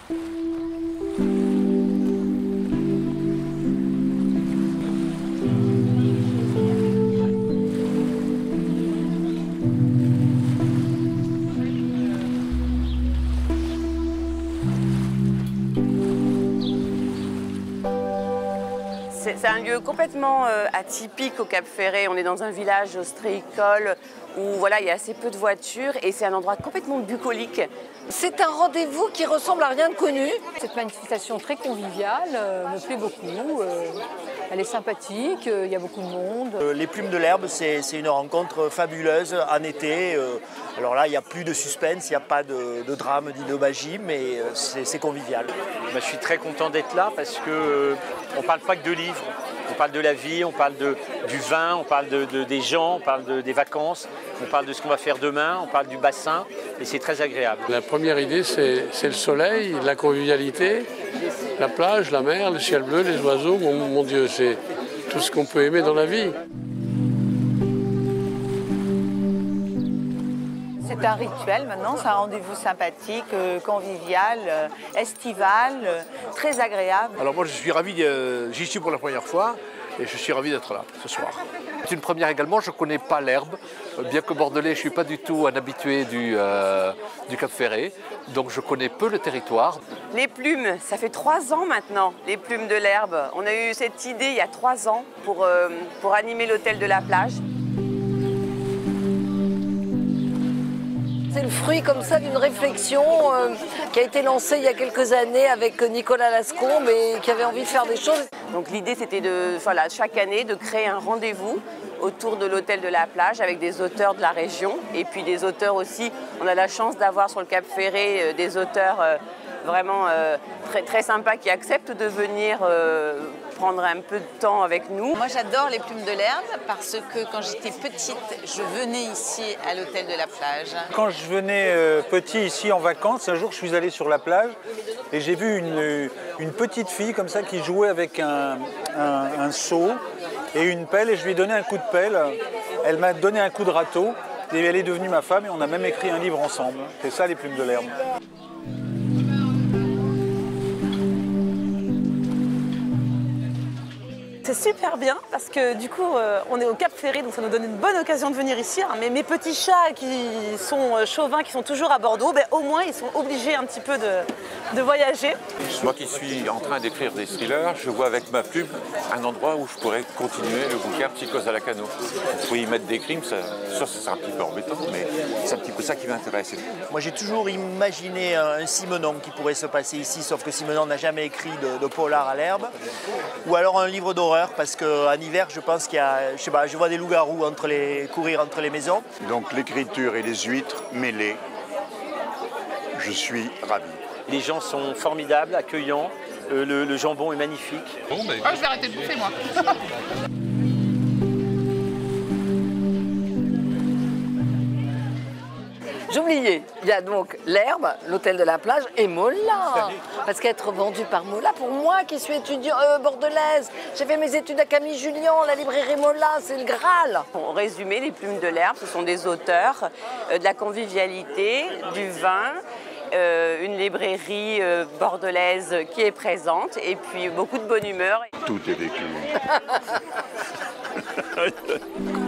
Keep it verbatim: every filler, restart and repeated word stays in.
C'est un lieu complètement euh, atypique au Cap Ferret. On est dans un village ostréicole où voilà, il y a assez peu de voitures et c'est un endroit complètement bucolique. C'est un rendez-vous qui ressemble à rien de connu. Cette manifestation très conviviale euh, me plaît beaucoup. Euh, elle est sympathique, euh, il y a beaucoup de monde. Euh, les plumes de l'herbe, c'est une rencontre fabuleuse en été. Euh, alors là, il n'y a plus de suspense, il n'y a pas de, de drame ni de magie, mais euh, c'est convivial. Ben, je suis très content d'être là parce qu'on euh, ne parle pas que de livres. On parle de la vie, on parle de, du vin, on parle de, de, des gens, on parle de, des vacances, on parle de ce qu'on va faire demain, on parle du bassin et c'est très agréable. La première idée, c'est le soleil, la convivialité, la plage, la mer, le ciel bleu, les oiseaux. Mon, mon Dieu, c'est tout ce qu'on peut aimer dans la vie. C'est un rituel maintenant, c'est un rendez-vous sympathique, euh, convivial, euh, estival, euh, très agréable. Alors moi je suis ravi, euh, j'y suis pour la première fois et je suis ravi d'être là ce soir. C'est une première également, je ne connais pas l'herbe, bien que bordelais, je ne suis pas du tout un habitué du, euh, du Cap Ferret, donc je connais peu le territoire. Les plumes, ça fait trois ans maintenant, les plumes de l'herbe. On a eu cette idée il y a trois ans pour, euh, pour animer l'hôtel de la plage. C'est le fruit comme ça d'une réflexion euh, qui a été lancée il y a quelques années avec Nicolas Lascombe et qui avait envie de faire des choses. Donc l'idée c'était de, voilà, chaque année de créer un rendez-vous autour de l'hôtel de la plage avec des auteurs de la région et puis des auteurs aussi. On a la chance d'avoir sur le Cap Ferret euh, des auteurs euh, vraiment euh, très, très sympas qui acceptent de venir euh, prendre un peu de temps avec nous. Moi j'adore les plumes de l'herbe parce que quand j'étais petite, je venais ici à l'hôtel de la plage. Quand je venais euh, petit ici en vacances, un jour je suis allé sur la plage et j'ai vu une, une petite fille comme ça qui jouait avec un, un, un seau et une pelle et je lui ai donné un coup de pelle. Elle m'a donné un coup de râteau et elle est devenue ma femme et on a même écrit un livre ensemble. C'est ça les plumes de l'herbe. C'est super bien parce que du coup euh, on est au Cap Ferret donc ça nous donne une bonne occasion de venir ici. Hein. Mais mes petits chats qui sont euh, chauvins, qui sont toujours à Bordeaux, ben, au moins ils sont obligés un petit peu de, de voyager. Moi qui suis en train d'écrire des thrillers, je vois avec ma plume un endroit où je pourrais continuer le bouquin Psychose à la Cano. Vous pouvez y mettre des crimes, ça, ça c'est un petit peu embêtant, mais c'est un petit peu ça qui m'intéresse. Moi j'ai toujours imaginé un Simenon qui pourrait se passer ici, sauf que Simenon n'a jamais écrit de, de polar à l'herbe. Ou alors un livre d'horreur. Parce qu'en hiver, je pense qu'il y a, je sais pas, je vois des loups-garous entre les, courir entre les maisons. Donc l'écriture et les huîtres mêlées, je suis ravi. Les gens sont formidables, accueillants, euh, le, le jambon est magnifique. Bon, bah, oh, je vais arrêter de bouffer moi. J'oubliais, il y a donc l'herbe, l'hôtel de la plage et Mola. Parce qu'être vendu par Mola, pour moi qui suis étudiante euh, bordelaise, j'ai fait mes études à Camille Julien, la librairie Mola, c'est le Graal. Pour résumer, les plumes de l'herbe, ce sont des auteurs, euh, de la convivialité, du vin, euh, une librairie euh, bordelaise qui est présente et puis beaucoup de bonne humeur. Tout est vécu.